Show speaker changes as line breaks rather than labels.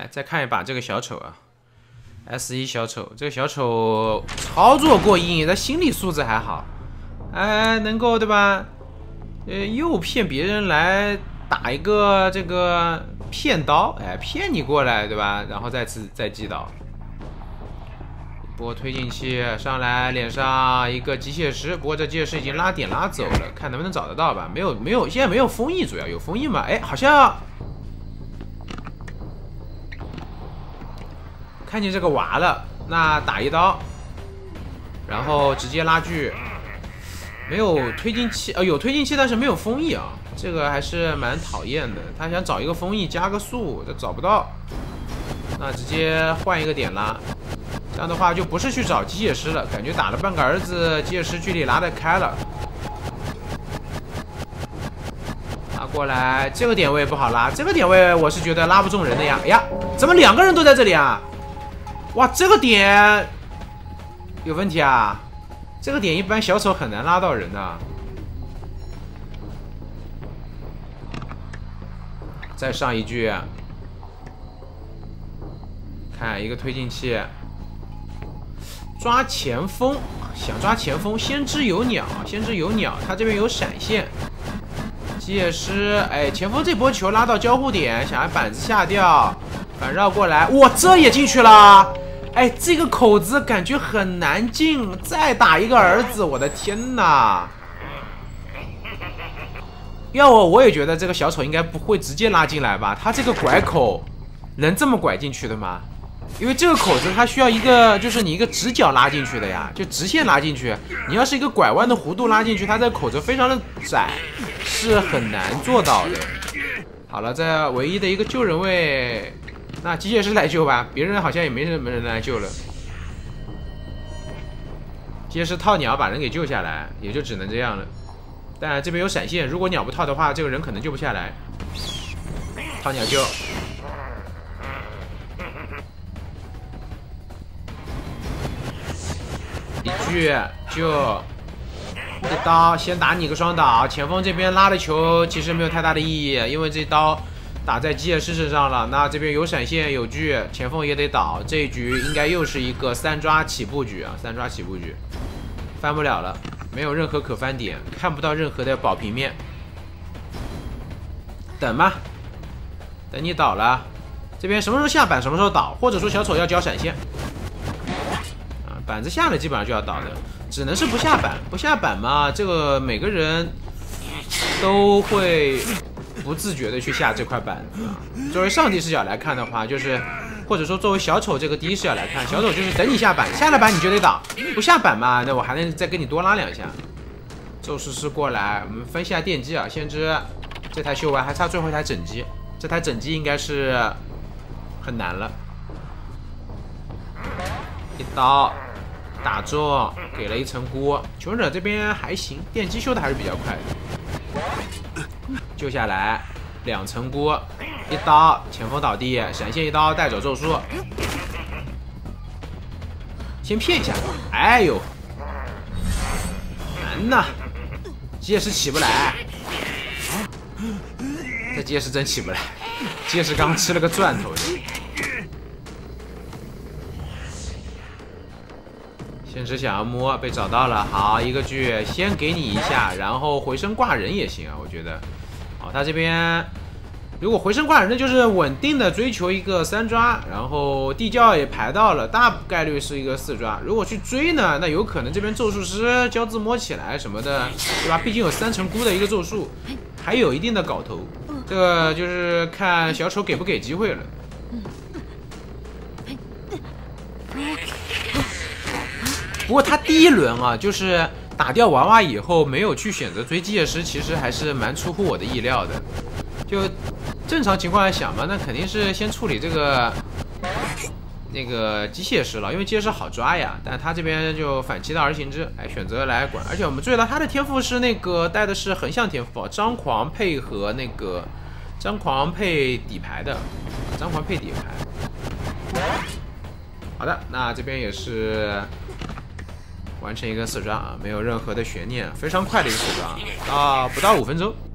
再看一把这个小丑啊 ，S1 小丑，这个小丑操作过硬，他心理素质还好，哎，能够对吧？诱骗别人来打一个这个骗刀，哎，骗你过来对吧？然后再击倒。一波推进器上来，脸上一个机械师，不过这机械师已经拉点拉走了，看能不能找得到吧？没有，现在没有封印，主要有封印吗？哎，好像看见这个娃了，那打一刀，然后直接拉锯。没有推进器，有推进器，但是没有封印啊，这个还是蛮讨厌的。他想找一个封印加个速，这找不到，那直接换一个点拉。这样的话就不是去找机械师了，感觉打了半个儿子，机械师距离拉得开了。拉过来，这个点位不好拉，这个点位我是觉得拉不中人的呀。哎呀，怎么两个人都在这里啊？哇，这个点有问题啊！这个点一般小丑很难拉到人的。再上一句，看一个推进器，抓前锋，想抓前锋，先知有鸟，先知有鸟，他这边有闪现。机械师，哎，前锋这波球拉到交互点，想要板子下掉，反绕过来，哇，这也进去了。哎，这个口子感觉很难进，再打一个儿子，我的天哪！要我也觉得这个小丑应该不会直接拉进来吧？他这个拐口能这么拐进去的吗？因为这个口子它需要一个，就是你一个直角拉进去的呀，就直线拉进去。你要是一个拐弯的弧度拉进去，它这个口子非常的窄，是很难做到的。好了，这唯一的一个救人位。那机械师来救吧，别人好像也没什么人来救了。机械师套鸟把人给救下来，也就只能这样了。但这边有闪现，如果鸟不套的话，这个人可能救不下来。套鸟救，一锯救，一刀先打你个双倒。前锋这边拉的球其实没有太大的意义，因为这刀打在机械师身上了，那这边有闪现有锯，前锋也得倒。这一局应该又是一个三抓起步局啊，三抓起步局，翻不了了，没有任何可翻点，看不到任何的保平面。等吧，等你倒了，这边什么时候下板什么时候倒，或者说小丑要交闪现啊，板子下了基本上就要倒的，只能是不下板，不下板嘛，这个每个人都会不自觉的去下这块板子啊。作为上帝视角来看的话，就是或者说作为小丑这个第一视角来看，小丑就是等你下板，下了板你就得倒，不下板嘛，那我还能再跟你多拉两下。咒术师过来，我们分一下电机啊，先知这台修完还差最后一台整机，这台整机应该是很难了。一刀打中，给了一层锅。求生者这边还行，电机修的还是比较快的。救下来2层锅，一刀前锋倒地，闪现一刀带走咒术，先骗一下。哎呦，难呐！机械师起不来，这机械师真起不来。机械师刚吃了个钻头的。先知想要摸，被找到了。好，一个锯，先给你一下，然后回身挂人也行啊，我觉得。好，他这边如果回身挂人，那就是稳定的追求一个3抓，然后地窖也排到了，大概率是一个4抓。如果去追呢，那有可能这边咒术师交字摸起来什么的，对吧？毕竟有3层菇的一个咒术，还有一定的搞头。这个就是看小丑给不给机会了。不过他第一轮啊，就是打掉娃娃以后没有去选择追机械师，其实还是蛮出乎我的意料的。就正常情况来想嘛，那肯定是先处理这个那个机械师了，因为机械师好抓呀。但他这边就反其道而行之，哎，选择来管。而且我们注意到他的天赋是那个带的是横向天赋，张狂配合那个张狂配底牌的，张狂配底牌。好的，那这边也是完成一个4抓啊，没有任何的悬念，非常快的一个4抓啊，不到5分钟。